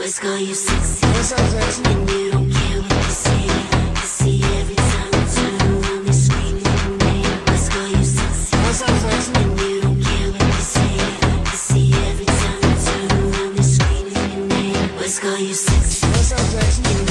West call you sexy, and you don't care what they say. I see every time you turn around, they screaming your name. West call you sexy, and you don't care what they say. I see every time you turn around, they screaming your name. West call you sexy.